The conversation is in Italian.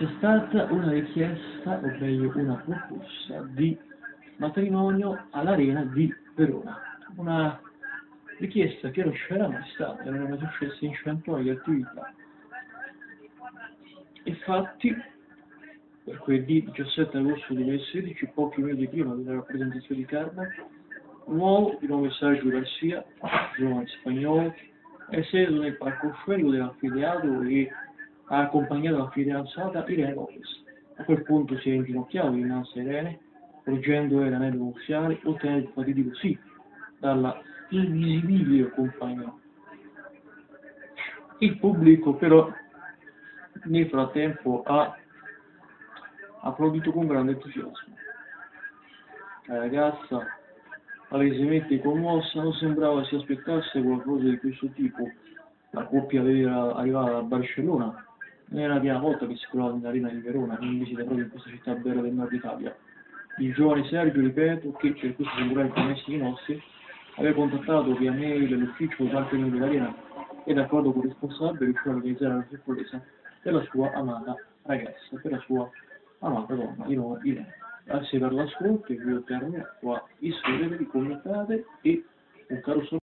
c'è stata una richiesta, o meglio una proposta di matrimonio all'Arena di Verona. Una richiesta che non c'era mai stata, non era mai successa in 100 anni di attività. Infatti, per quel 17 agosto 2016, pochi mesi prima della rappresentazione di Carmen, un uomo di nome Sergio Garcia, giovane spagnolo, è seduto nel palcoscenico dell'anfiteatro e ha accompagnato la fidanzata Irene Lopez. A quel punto si è inginocchiato dinanzi a Irene, porgendo l'anello nuziale, ottenendo il fatidico sì dalla invisibile compagna. Il pubblico però nel frattempo ha applaudito con grande entusiasmo. La ragazza, palesemente commossa, non sembrava si aspettasse qualcosa di questo tipo. La coppia era arrivata da Barcellona, non era la prima volta che si trovava nell'Arena di Verona, in visita proprio in questa città bella del nord Italia. Il giovane Sergio, ripeto, che per questo sembrava connessi i nostri, aveva contattato via mail l'ufficio marketing dell'Arena e d'accordo con il responsabile riuscì a organizzare la sorpresa per la sua amata ragazza, per la sua amata donna di nome Irene. Grazie per l'ascolto, io termino qua, iscrivetevi, commentate e un caro saluto.